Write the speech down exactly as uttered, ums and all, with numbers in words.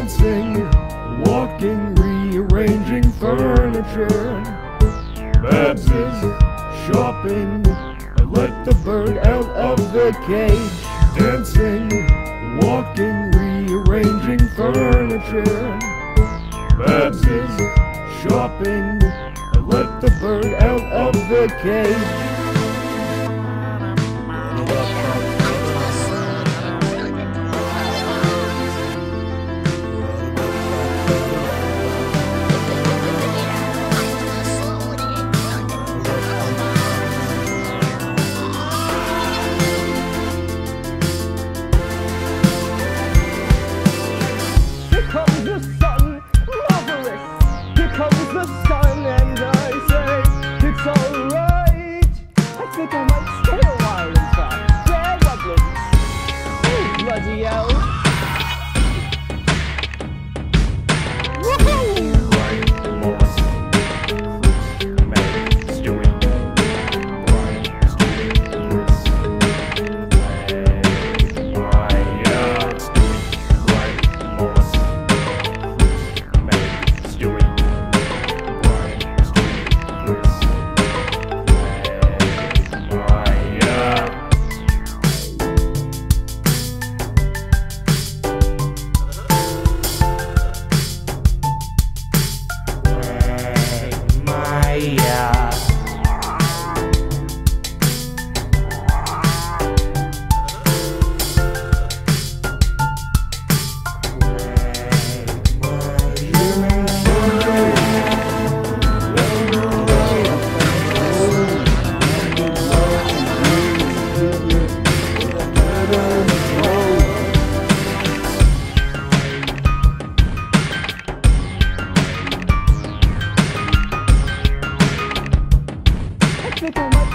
dancing, walking, rearranging furniture. Babs is shopping, I let the bird out of the cage. Dancing, walking, rearranging furniture. Babs is shopping, I let the bird out of the cage. Comes the sun and I say it's alright. I think I might stay a while in fact. Yeah, lovely. Oh, bloody hell. Woohoo! I think I might